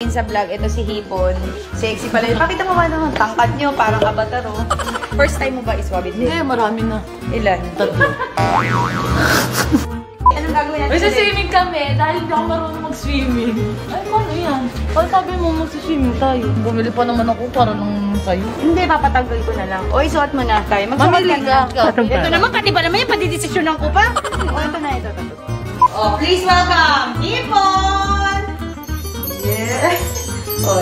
sa vlog, ito si Hipon. Sexy pala yun. Pakita mo ba naman? Tangkad nyo, parang avatar, oh. First time mo ba iswab? Hindi, marami na. Ilan? 3. Anong gagawin natin? May swimming kami dahil hindi ako marunong mag-swimming. Ay, paano yan? Pag sabi mo mag-swimming tayo. Bumili pa naman ako para lang sa'yo. Hindi, papatanggal ko na lang. O, isuot mo na tayo. Magsuot ka na. Ito naman, pati ba naman yan? Padidesisyonan ko pa? O, ito na, ito. Oh, please welcome, Hipon! Yes! Oh,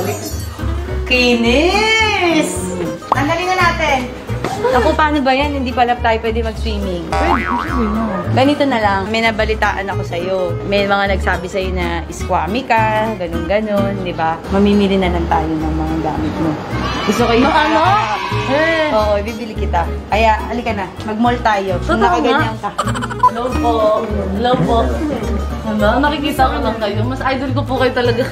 kinis! Tanggalin na natin. Ako, paano ba yan? Hindi pala tayo pwede mag-swimming. Ganito na lang. May nabalitaan ako sa'yo. May mga nagsabi sa'yo na iskwami ka, ganun-ganun, di ba? Mamimili na lang tayo ng mga gamit mo. Gusto ko yung ano? Oo, bibili kita. Kaya, halika na. Mag-mall tayo. Kung nakaganyan ka. Hello po. Hello po. Ano? Nakikita ko lang kayo. Mas idol ko po kayo talaga.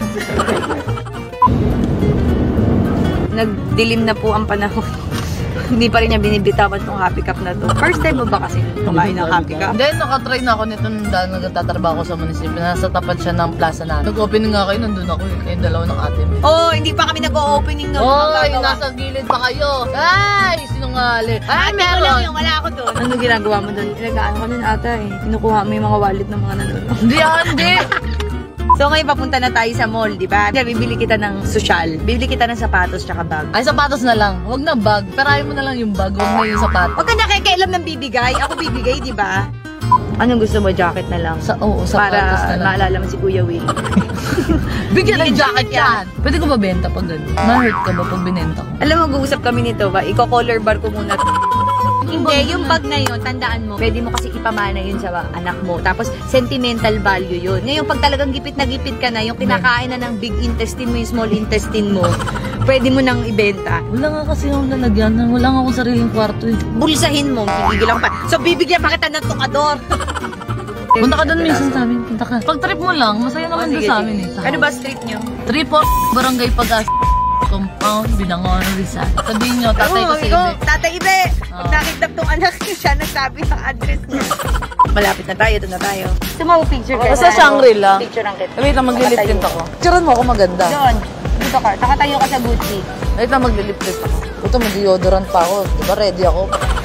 Nagdilim na po ang panahon. Hindi pa rin niya binibitawan tong happy cup na to. First time mo ba kasi kumain ng happy cup? Hindi, nakatry na ako nito nung dahil nagtatrabaho ako sa munisipyo. Nasa tapat siya ng plaza namin. Nag-opening nga kayo, nandun ako eh. Kayong dalawa ng ate mo. Oh, hindi pa kami nag-o-opening na. Oy, nasa gilid pa kayo. Ay, sinungaling. Ay, meron. Lang yung wala ako doon. Ano ginagawa mo doon? Ilagaan ko nun ata eh. Kinukuha mo yung mga wallet ng mga nandun. Hindi. So ngayon papunta na tayo sa mall, di ba? Bibili kita ng social. Bibili kita ng sapatos tsaka bag. Ay, sapatos na lang. Huwag na bag. Perahin mo na lang yung bag. Huwag na yung sapatos. Huwag ka nakikialam ng bibigay. Ako bibigay, di ba? Anong gusto mo? Jacket na lang? Oo, sapatos na lang. Para maalala mo si Kuya Will. Bigyan ng jacket yan. Pwede ko ba benta pag gano'n? Ma-hurt ka ba pag binenta ko? Alam mo, mag-uusap kami nito ba? Iko-color bar ko muna. Hindi, yung bag na yun, tandaan mo, pwede mo kasi ipamana yun sa anak mo. Tapos, sentimental value yun. Ngayon, pag talagang gipit na gipit ka na, yung kinakain na ng big intestine mo, yung small intestine mo, pwede mo nang ibenta. Wala nga kasi yung lalagyan. Wala nga akong sariling kwarto eh. Bulsahin mo, gigil lang pa. So, bibigyan pa kita ng tukador. Punta ka doon minsan sa amin. Punta ka. Pag trip mo lang, masaya naman doon sa amin eh. Ano ba street nyo? 3 po, Barangay Pag-asa. Compound, Binangon, Rizal. Sabihin nyo, tatay ko sa Ibe. Tatay Ibe! Pag nakitap tong anak niya, siya nagsabi ng address niya. Malapit na tayo, ito na tayo. Gusto mo picture ka? Sa Shangri-La. Picture lang kita. Wait lang, maglilip tint ako. Picturean mo ako maganda. Doon. Dito ka. Nakatayo ka sa Gucci. Wait lang, maglilip tint ako. Ito, mag-deodorant pa ako. Diba, ready ako.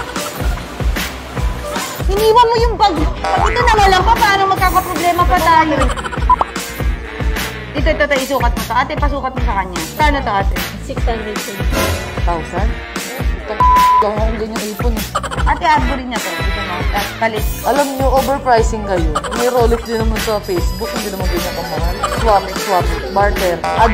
Hiniwan mo yung bag. Pag ito nawalan pa, parang magkakaproblema pa tayo. Ito, isukat mo to. Ate, pasukat mo sa kanya. Kano to, ate? 600,000? Itong lang akong ganyan ipon. Ate, arborin niya to. Ito mo. Palit. Alam niyo, overpricing kayo. May roll-up din naman sa Facebook. Hindi naman ganyan kamahal. Swap. Barter. Add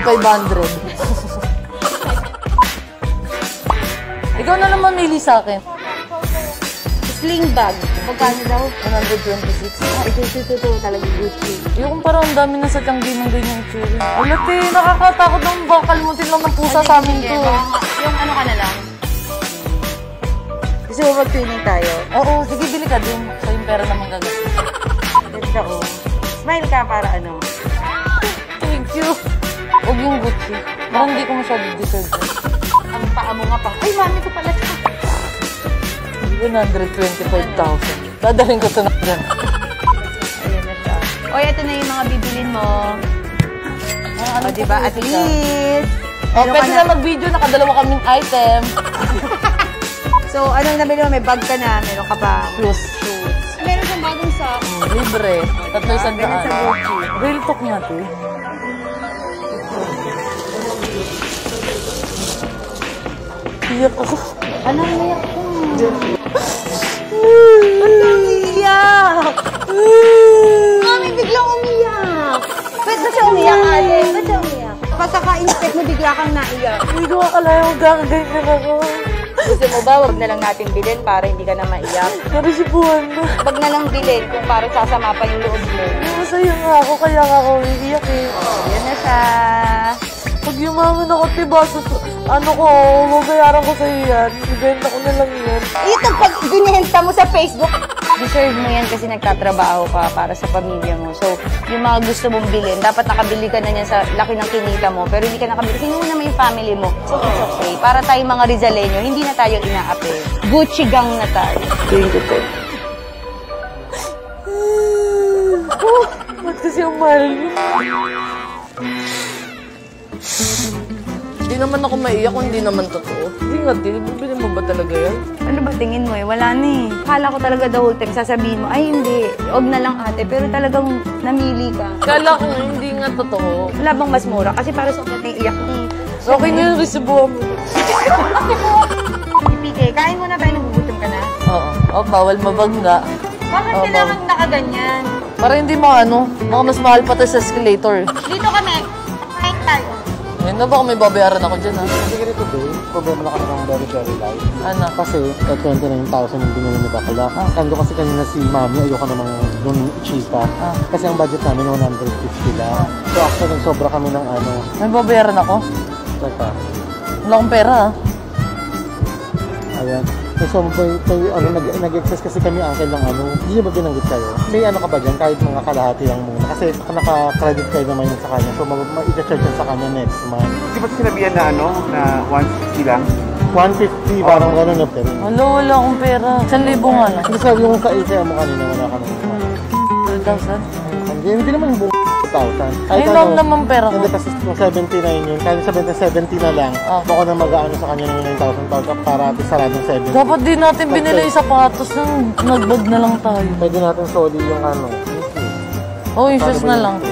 500. Ikaw na naman mili sa akin. Sling bag. Magkano daw? 126. Ito talaga Gucci. Yung parang ang dami na sa tiyanggi ng ganyan itsura. Alat eh, nakakatakot ng bakalimutin lang ng pusa sa amin to. Yung ano ka na lang? Gusto mo mag-twinning tayo? Oo, sige, bili ka din. Sa yung pera naman gagastos. Ganda ko. Smile ka para ano? Thank you. Huwag yung Gucci. Parang hindi ko masyado deserve. Ang paa mo nga pa. Ay, mami ko pala ito. 125,000. Dadalhin ko ito na dyan. Ayun na siya. O, ito na yung mga bibilin mo. O, diba? At least. O, pwede na mag-video. Nakadalawa kaming item. So, anong nabili mo? May bag ka na. Meron ka pa. Shoes. Meron siyang bagong sock. Libre. 3,100. Ganun sa Gucci. Real talk nga ito eh. Iyak ako. Anong iyak ko? Anong iyak? Mami, biglang umiyak. Ba't ba siya umiyak, ate? Ba't siya umiyak? Pagkaka-instep mo, bigla kang naiyak. Hindi ko akalain kung gagaganyan ako. Gusto mo ba, wag na lang natin bilhin para hindi ka na maiyak? Pero si Buwan na. Wag na lang bilhin kung parang sasama pa yung loob mo. Masaya nga ako, kaya nga ako iiyak eh. Yan na siya. Pag yumaman ako, diba, ano ko, mabayaran ko sa'yo yan. Ibenta ko na lang yan. Ito, pag binenta mo sa Facebook, deserve mo yan kasi nagtatrabaho ka para sa pamilya mo. So, yung mga gusto mong bilhin, dapat nakabili ka na yan sa laki ng kinita mo, pero hindi ka nakabili. Sinuna mo yung family mo. So, it's okay. Para tayong mga Rizaleño, hindi na tayo inaapi. Gucci gang na tayo. Doing ko to. Ba't kasi ang mahal mo? Hindi naman ako maiyak kung hindi naman totoo. Hindi nga, bibili mo ba talaga yan? Ano ba tingin mo eh? Wala na eh. Kala ko talaga the whole time sasabihin mo, ay hindi, huwag na lang ate. Pero talagang namili ka. Kala ko hindi nga totoo. Wala bang mas mura? Kasi para sa akin iyak ni. Okay na yung resibuhan mo. PK, kain mo na tayo, nagugutom ka na. Oo. Oh, bawal mabangga. Bakit kailangan nakaganyan? Para hindi baka mas mahal pa tayo sa escalator. Dito kami. Kain tayo. Ayun na, baka may babayaran ako dyan, ha? Kasi ganito ba, problema na kami ng very, very light. Ano? Kasi, 29,000 yung binili ni Bakla. Kando kasi kanina si Mami, ayoko namang yung cheaper. Kasi ang budget namin, 150 lang. So, actually, sobra kami ng ano. May babayaran ako? Teka. Wala akong pera, ha? Ayan. So, nag-excess kasi kami uncle ng ano. Hindi ba binanggit kayo? May ano ka ba dyan? Kahit mga kalahati lang muna. Kasi naka-credit kayo naman yun sa kanya. So, i-charge yan sa kanya next month. Di ba sinabihan na ano, na 150 lang? 150, parang gano'n na pero. Wala akong pera. 1,000 nga lang. Kasi sabi yung sa ATM mo kanina, wala ka naman. 12,000? Hindi naman yung buong 1,000. Ay, naman pera ko. Hindi kasi kung 79 yun, kaya 70 na lang, baka na mag-ano sa kanya ng 9,000 para at saradong 7. Dapat di natin binili yung sapatos nang nagbag na lang tayo. Pwede natin soli yung ano. Oh, issues na lang.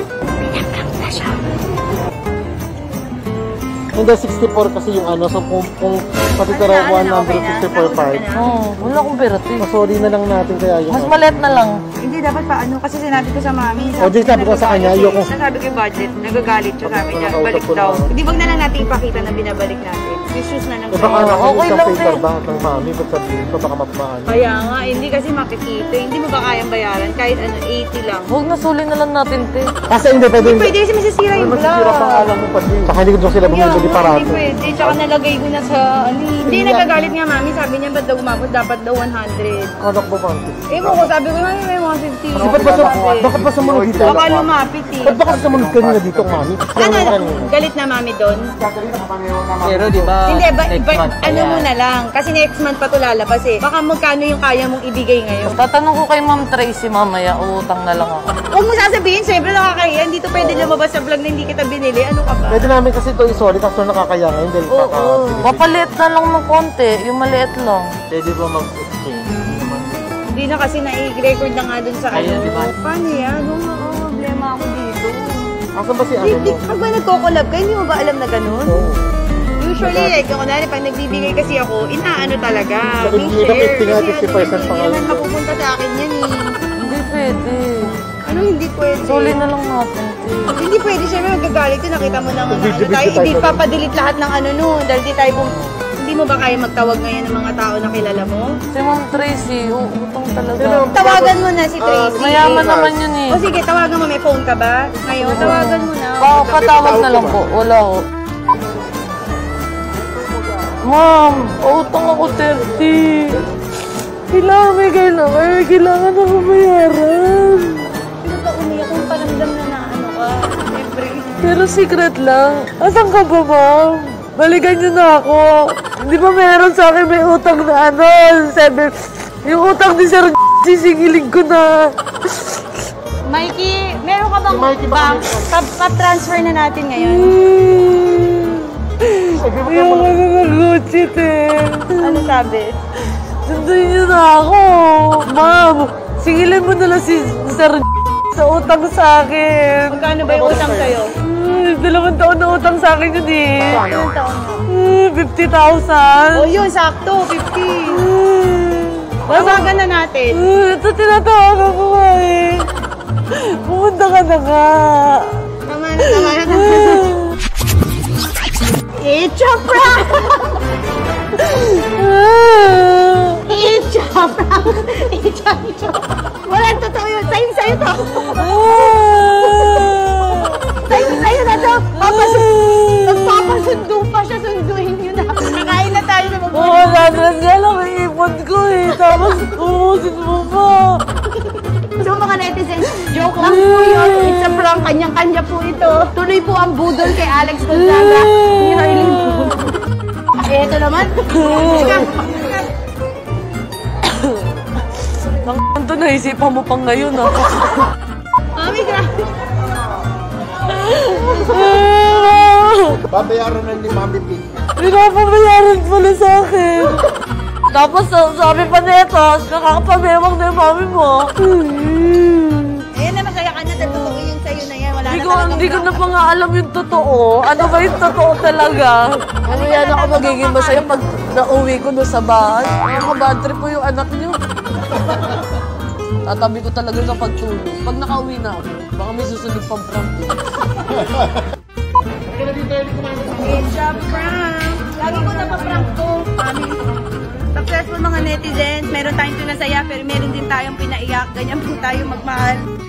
Hindi, 64 kasi yung ano, so kung patitira 164.5. Oo, wala akong pera, te. Masoli na lang natin kaya yung... Mas maliit na lang. Hindi, dapat pa ano, kasi sinabi ko sa mami. O, di sabi ko sa kanya, ayoko. Sabi ko yung budget, nagagalit siya, sabi niya, balik daw. Hindi, wag na lang natin ipakita na binabalik natin. Issues na lang. Baka natin Okay isang lang, paper te. ba ng mami, ba't sabihin ko, baka mapmaan. Kaya nga, hindi kasi makikita. Hindi mo ba kayang bayaran? Kahit ano, 80 lang. Huwag na suli na lang natin, te. Kasi hindi pwede. Pwede kasi masisira yung vlog. Masisira pang alam mo pa din. Saka hindi ko sila bumibili parati. Hindi pwede. Tsaka nalagay ko na sa ano. Hindi, nagagalit nga mami. Sabi niya, ba't daw umabot? Dapat daw 100. Kanak ba ba? Mo ko, sabi ko, mami, may 150. Bakit ba sumunod dito? Baka lumapit eh. Ba't baka sumunod kanina dito, mami? Galit na mami doon? Pero di ba, Hindi, ano mo na lang. Kasi next month pa ito lalabas eh. Baka magkano yung kaya mong ibigay ngayon. Tatanong ko kay Ma'am Tracy mamaya, uutang na lang ako. Huwag mo sasabihin, siyempre nakakaya. Hindi to pwede lumabas sa vlog na hindi kita binili. Ano ka ba? Pwede namin kasi ito i-sorry kaso nakakaya ngayon dahil Papaliit na lang ng konti, yung maliit lang. Pwede ba mag-exchange? Hindi na kasi na-record na nga dun sa ano. diba? Paano yan? Problema ako dito. Asan ba si ano mo? Pag ba nagko-collab ka, hindi mo ba alam na ganun? Oo. Usually, like, kunwari, pag nagbibigay kasi ako, inaano talaga. Sabi May niya, share. 50 nga, Kasi 50% ano, pa hindi nga. naman mapupunta sa akin yan eh. Hindi pwede. Ano hindi pwede? Suli na lang natin, te. Hindi pwede, syempre magagalit yun. Nakita mo na nga na ano tayo. Hindi papadelete lahat ng ano no. Dahil di tayo hindi mo ba kaya magtawag ngayon ng mga tao na kilala mo? Si Ma'am Tracy, uutang talaga. Tawagan mo na si Tracy. Mayaman naman yun eh. O sige, tawagan mo. May phone ka ba? Ngayon, tawagan mo na. Patawag na lang po. Wala ko. Ma'am, utang ako 30. Kailangan ako bayaran. Ano ka umiyak kung paramdam na ano ka? Siyempre. Pero secret lang. Asan ka ba, ma'am? Balikan niyo na ako. Di ba meron sa akin may utang na ano? 7. Yung utang ni Sir sisingilin ko na. Mikey, meron ka bang bank? Pa-transfer na natin ngayon. Yung ano na Gucci, te. Ano sabi? Sunduin niyo na ako. Ma'am, singilin mo na lang si Sir sa utang sa akin. Magkano ba yung utang sa'yo? 2 taon na utang sa akin yun eh. Anong taon na? 50,000. O yun, sakto, 50. Tawagan na natin. Ito tinatawagan ko nga eh. Pumunta ka na nga. Tama na. It's a prank! It's a prank! It's a prank! Walang totoo yun. Sa'yo to. Sa'yo na to. Magpapasundo pa siya. Sunduin nyo na. Nakain na tayo na mabuhay. Oo, dadras niya lang ang ipon ko eh. Tapos, umusin mo pa. So mga netizens, joke lang po yun. It's a prank. Kanyang-kanya po ito. Tuloy po ang budol kay Alex Gonzaga. Ni Renielyn po. Ito naman. Ito naisipan mo pang ngayon ah. Mami, grabe. Babayaran na ni Mami Pig. Pinapabayaran pala sa akin. Tapos sabi pa nito, nakakapamewang na yung mami mo. Ayan na, masaya ka na. Totoo yun sa'yo na yan. Wala na talagang Hindi ko na pa nga alam yung totoo. Ano ba yung totoo talaga? Mamaya na ako magiging masaya pag nauwi ko na sa bahay. Nakaka-bad trip po yung anak niyo. Tatabi ko talaga sa pagtulog. Pag nakauwi na ako, baka may susunod pang prank. It's a prank. Lagi ko na pa-prank to. Successful mga netizens. Meron tayong pinasaya pero meron din tayong pinaiyak. Ganyan po tayo magmahal.